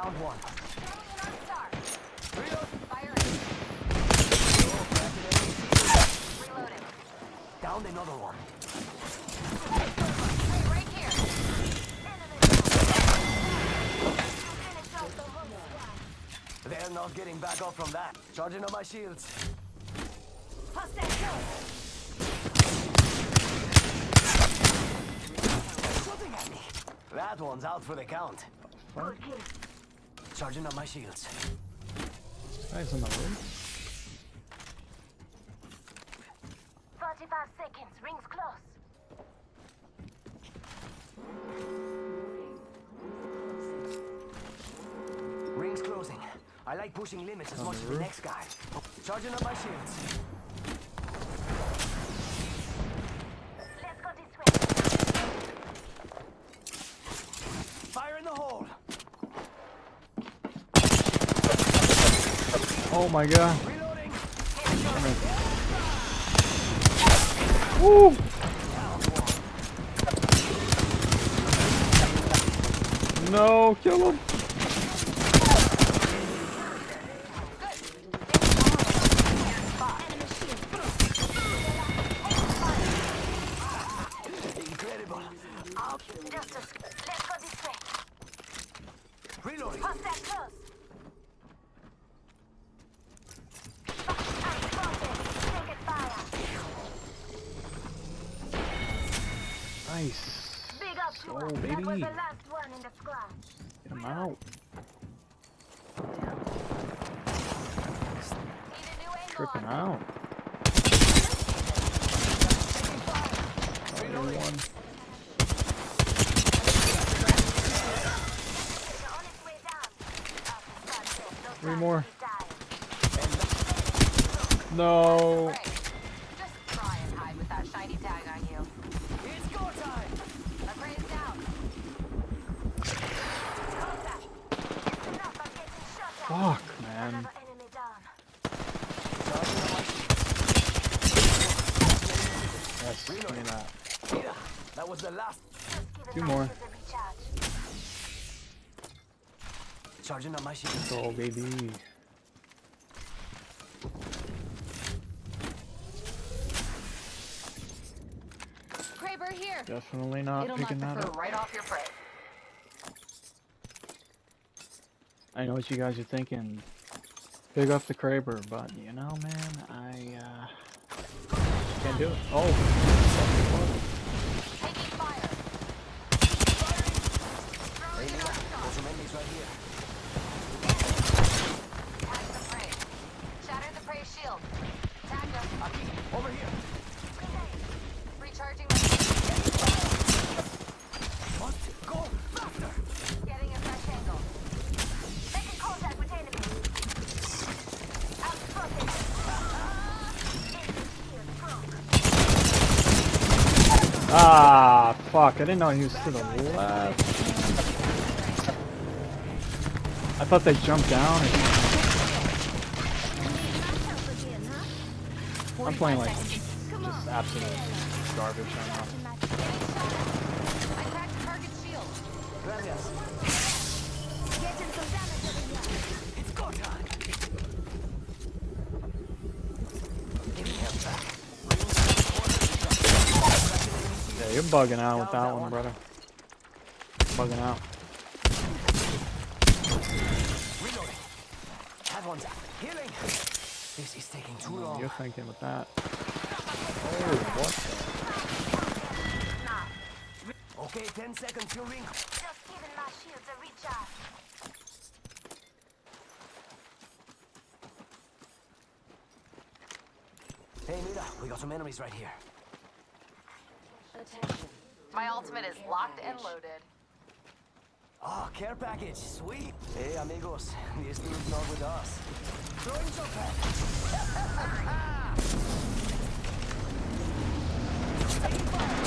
Downed one. Reloading. Downed another one. Hey, right here. They're not getting back up from that. Charging on my shields. Shooting at me. That one's out for the count. Fuck. Charging on my shields. Guys on the roof. 45 seconds. Rings close. Rings closing. I like pushing limits as much as the next guy. Charging up my shields. Let's go this way. Fire in the hole. Oh my god. Reloading. Woo! No, kill him. Incredible. Let's go this way. Reloading. Hostile close. Nice. Big up to Oh, us. That baby. was the last one in the squad. Get him out. Need a new angle Tripping on. out. Oh, one. They're on its way down. Three more. Die. No. Right. Just try and hide with that shiny tag on you. It's go time. Appraise down. Contact. It's enough. I'm getting shot at. Fuck, man. Another enemy down. Yes, give me that. Mira, that was the last. Just give it Two back more. to the recharge. Charging on my shields. Let's go, baby. Kraber here. Definitely not It'll picking knock that the up. fur right off your prey. I know what you guys are thinking. Big up the Kraber, but you know, man, I can't do it. Oh, Taking fire. Hey, Mira, there's some enemies right here. Tag the prey. Shatter the prey shield. Tag them. Aquí, over here. Recharging my Must go faster. Getting a fresh angle. Making contact with enemy. Outspoken. ah, fuck! I didn't know he was to the left. I thought they jumped down. I'm playing like just absolute garbage right now. I cracked the target shield. Gracias. Getting some damage over here. It's go time. Giving him back. Yeah, you're bugging out with that one, brother. Bugging out. Reloading. That one's healing. This is taking too long. You're thinking with that. Oh, what? Okay, 10 seconds, your ring. Just giving my shields a recharge. Hey, Mira, we got some enemies right here. Attention. My ultimate is locked and loaded. Oh, care package, sweet. Hey, amigos, this dude's not with us. Throwing jump pad. Taking fire.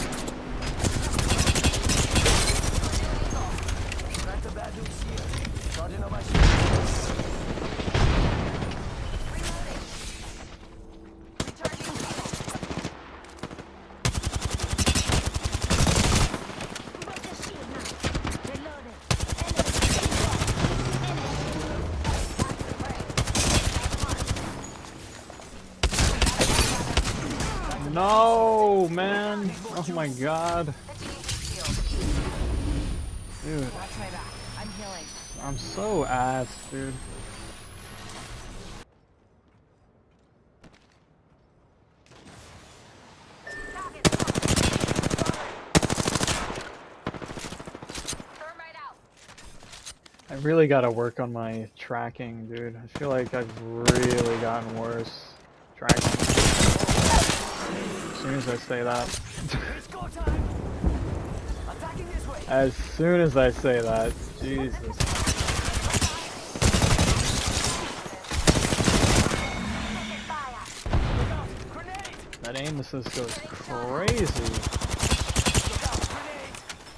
Crack the bad dude's shield. Charging on my shield. Reloading. Recharging shield. Broke the shield now. Reloading. Enemy. No, man. Oh my god. Dude, Watch my back. I'm healing. I'm so ass, dude. Thermite out. I really gotta work on my tracking, dude. I feel like I've really gotten worse tracking. As soon as I say that. It's go time. Attacking this way. As soon as I say that. Jesus. Look out. Grenade. That aim assist goes crazy. Look out. Grenade.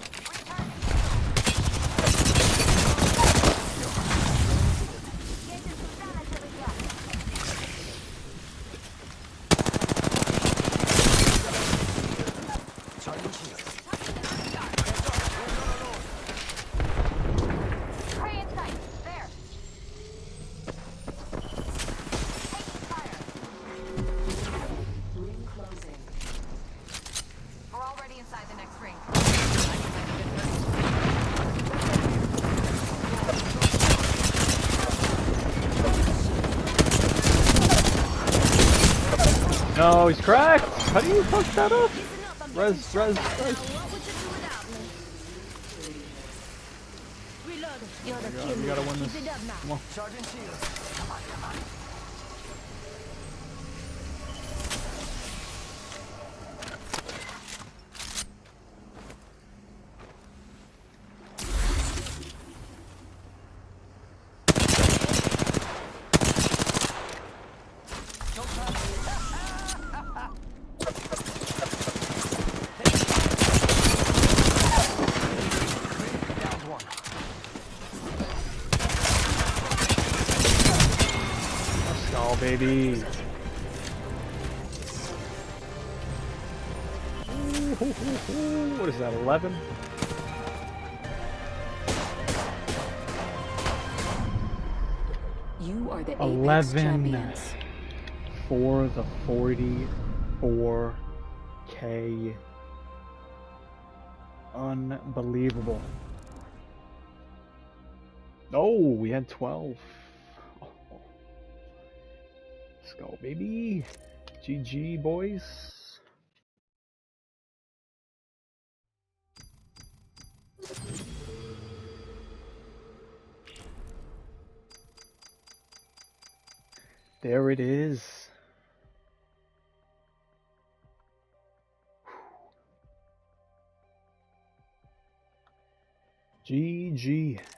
Charging shield. Prey in sight. There. Taking fire. Ring closing. We're already inside the next ring. No, he's cracked! How do you fuck that up? Res. What would you do without me? Reload. You're the We gotta win this. Keep it up now. Come on. Charging shield. Come on, come on. Downed one. Let's go, baby. What is that, 11? You are the Apex 11 champions. for the 44K. Unbelievable. Oh, we had 12. Oh. Let's go, baby. GG, boys. There it is. GG.